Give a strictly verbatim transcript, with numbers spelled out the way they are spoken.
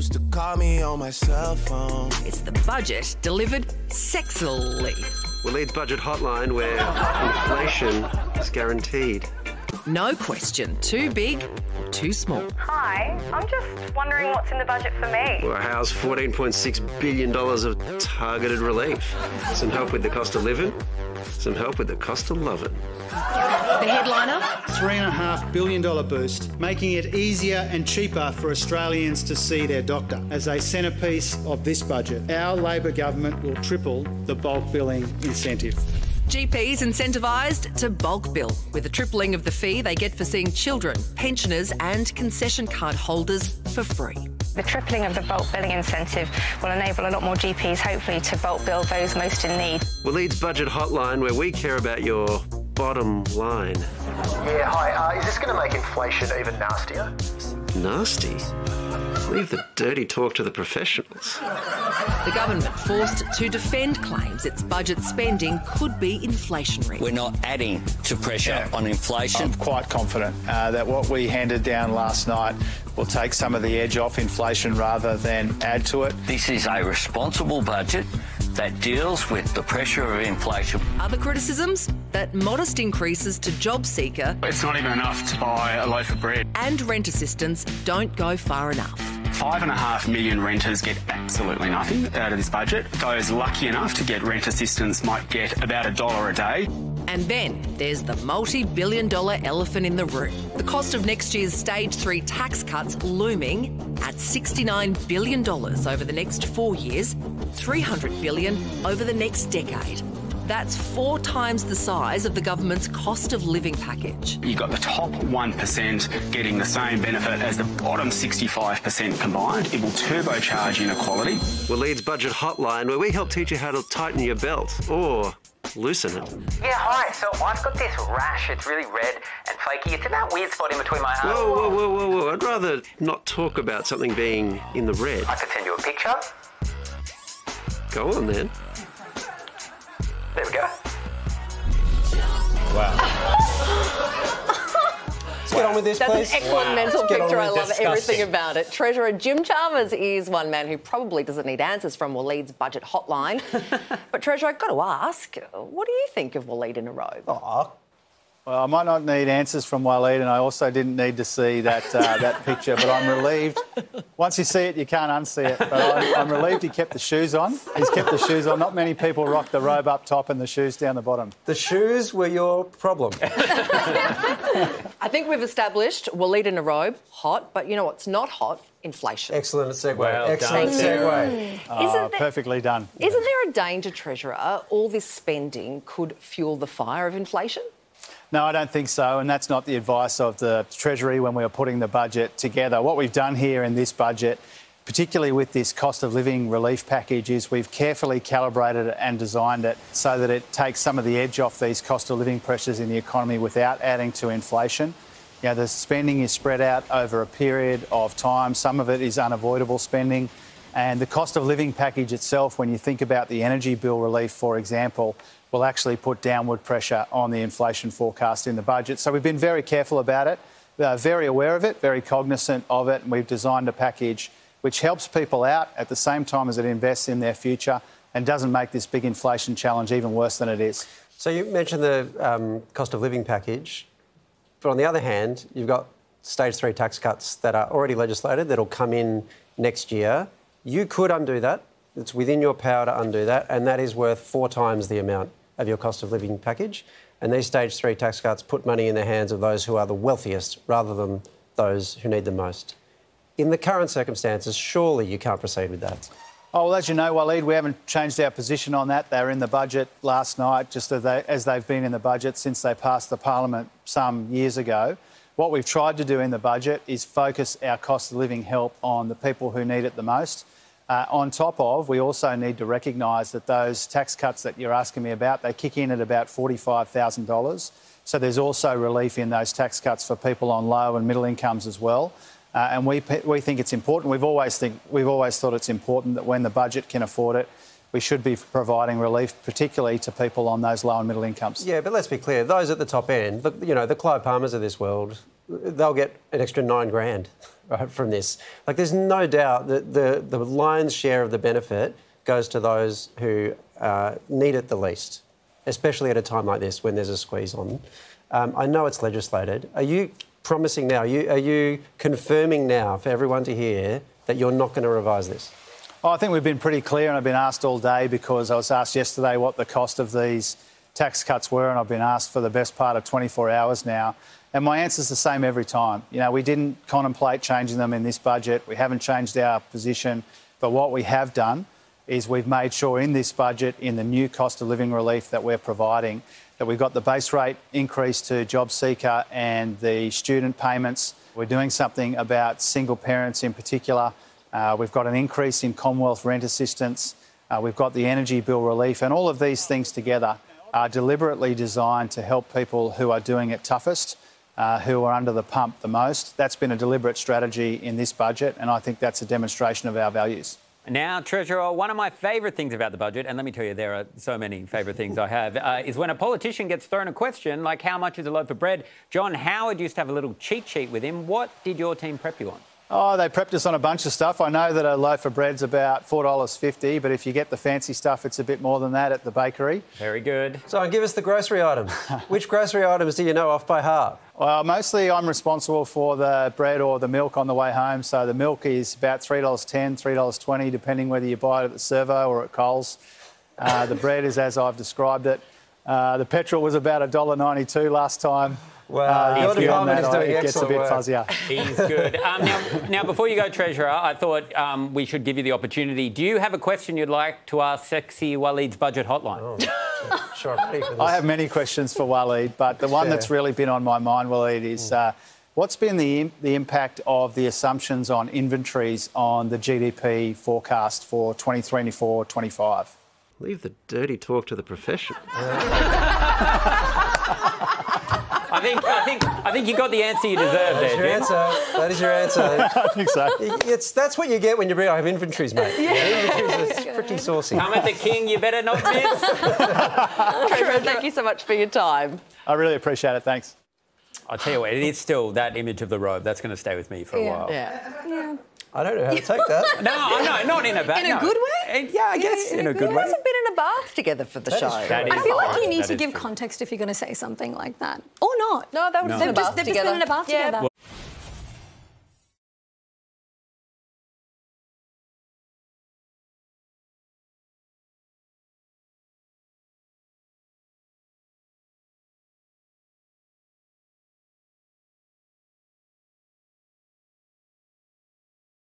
used to call me on my cell phone. It's the budget delivered sexily. Waleed's budget hotline where inflation is guaranteed. No question too big or too small. Hi, I'm just wondering what's in the budget for me. We'll house fourteen point six billion dollars of targeted relief. Some help with the cost of living, some help with the cost of loving. The headliner? three point five billion dollars boost, making it easier and cheaper for Australians to see their doctor. As a centrepiece of this budget, our Labor government will triple the bulk billing incentive. G Ps incentivised to bulk bill, with a tripling of the fee they get for seeing children, pensioners and concession card holders for free. The tripling of the bulk billing incentive will enable a lot more G Ps, hopefully, to bulk bill those most in need. Waleed's budget hotline where we care about your bottom line. Yeah, hi. Uh, is this going to make inflation even nastier? Nasty? Leave the dirty talk to the professionals. The government forced to defend claims its budget spending could be inflationary. We're not adding to pressure Yeah. on inflation. I'm quite confident uh, that what we handed down last night will take some of the edge off inflation rather than add to it. This is a responsible budget that deals with the pressure of inflation. Other criticisms? That modest increases to job seeker It's not even enough to buy a loaf of bread. and rent assistance don't go far enough. Five and a half million renters get absolutely nothing out of this budget. Those lucky enough to get rent assistance might get about a dollar a day. And then there's the multi-billion dollar elephant in the room. The cost of next year's stage three tax cuts looming at sixty-nine billion dollars over the next four years, three hundred billion dollars over the next decade. That's four times the size of the government's cost of living package. You've got the top one percent getting the same benefit as the bottom sixty-five percent combined. It will turbocharge inequality. Waleed's budget hotline where we help teach you how to tighten your belt or loosen it. Yeah, hi. So I've got this rash. It's really red and flaky. It's in that weird spot in between my arms. Whoa, whoa, whoa, whoa, whoa. I'd rather not talk about something being in the red. I could send you a picture. Go on then. There we go. Let's get on with this, That's please. an excellent mental Let's get on picture. I with love disgusting. everything about it. Treasurer Jim Chalmers is one man who probably doesn't need answers from Waleed's budget hotline. But, Treasurer, I've got to ask, what do you think of Waleed in a robe? Oh, Well, I might not need answers from Waleed, and I also didn't need to see that uh, that picture, but I'm relieved. Once you see it, you can't unsee it. But I'm, I'm relieved he kept the shoes on. He's kept the shoes on. Not many people rock the robe up top and the shoes down the bottom. the shoes were your problem. I think we've established Waleed in a robe, hot, but you know what's not hot? Inflation. Excellent segue. Well Excellent done. segue. Oh, Isn't there- perfectly done. Isn't there a danger, Treasurer, all this spending could fuel the fire of inflation? No, I don't think so, and that's not the advice of the Treasury when we were putting the budget together. What we've done here in this budget, particularly with this cost of living relief package, is we've carefully calibrated it and designed it so that it takes some of the edge off these cost of living pressures in the economy without adding to inflation. You know, the spending is spread out over a period of time. Some of it is unavoidable spending. And the cost of living package itself, when you think about the energy bill relief, for example, will actually put downward pressure on the inflation forecast in the budget. So we've been very careful about it, uh, very aware of it, very cognisant of it, and we've designed a package which helps people out at the same time as it invests in their future and doesn't make this big inflation challenge even worse than it is. So you mentioned the um, cost of living package, but on the other hand, you've got stage three tax cuts that are already legislated that'll come in next year. You could undo that. It's within your power to undo that, and that is worth four times the amount of your cost of living package. And these stage three tax cuts put money in the hands of those who are the wealthiest rather than those who need them most. In the current circumstances, surely you can't proceed with that. Oh, well, as you know, Waleed, we haven't changed our position on that. They were in the budget last night, just as, they, as they've been in the budget since they passed the parliament some years ago. What we've tried to do in the budget is focus our cost of living help on the people who need it the most. Uh, on top of, we also need to recognise that those tax cuts that you're asking me about, they kick in at about forty-five thousand dollars. So there's also relief in those tax cuts for people on low and middle incomes as well. Uh, and we we think it's important. We've always think we've always thought it's important that when the budget can afford it, we should be providing relief, particularly to people on those low and middle incomes. Yeah, but let's be clear, those at the top end, the, you know, the Clive Palmers of this world, they'll get an extra nine grand right, from this. Like, there's no doubt that the, the lion's share of the benefit goes to those who uh, need it the least, especially at a time like this when there's a squeeze on. Um, I know it's legislated. Are you promising now, are you, are you confirming now for everyone to hear that you're not going to revise this? Oh, I think we've been pretty clear, and I've been asked all day because I was asked yesterday what the cost of these tax cuts were, and I've been asked for the best part of twenty-four hours now. And my answer's the same every time. You know, we didn't contemplate changing them in this budget. We haven't changed our position. But what we have done is we've made sure in this budget, in the new cost of living relief that we're providing, that we've got the base rate increase to job seeker and the student payments. We're doing something about single parents in particular. Uh, we've got an increase in Commonwealth rent assistance. Uh, we've got the energy bill relief, and all of these things together are deliberately designed to help people who are doing it toughest, uh, who are under the pump the most. That's been a deliberate strategy in this budget, and I think that's a demonstration of our values. Now, Treasurer, one of my favourite things about the budget, and let me tell you, there are so many favourite things I have, uh, is when a politician gets thrown a question like how much is a loaf of bread. John Howard used to have a little cheat sheet with him. What did your team prep you on? Oh, they prepped us on a bunch of stuff. I know that a loaf of bread's about four dollars fifty, but if you get the fancy stuff, it's a bit more than that at the bakery. Very good. So give us the grocery items. Which grocery items do you know off by heart? Well, mostly I'm responsible for the bread or the milk on the way home. So the milk is about three dollars ten, three dollars twenty, depending whether you buy it at the servo or at Coles. Uh, the bread is as I've described it. Uh, the petrol was about one dollar ninety-two last time. Wow, uh, your department is doing it gets a bit work. fuzzier. He's good. Um, now, now, before you go, Treasurer, I thought um, we should give you the opportunity. Do you have a question you'd like to ask sexy Waleed's budget hotline? Oh, sure. I have many questions for Waleed, but the one Fair. that's really been on my mind, Waleed, is uh, what's been the, the impact of the assumptions on inventories on the G D P forecast for twenty twenty-four twenty-five? Leave the dirty talk to the profession. I think, I think, I think you got the answer you deserved there, That's your Jim. answer. That is your answer. I think so. It's, that's what you get when you bring up inventories, mate. Yeah. Inventories are pretty saucy. Come at the king, you better not miss. Treasurer, thank you so much for your time. I really appreciate it. Thanks. I'll tell you what, it is still that image of the robe. That's going to stay with me for a Yeah. while. Yeah. Yeah. I don't know how to take that. No, no, not in a bad In a no. good way? Yeah, I guess in a good We way. haven't been in a bath together for the That show. is true. That I is feel like true. you need That to is give true. context if you're going to say something like that. Or not. No, they were No. just in a They've just, bath they've just together. been in a bath Yeah. together.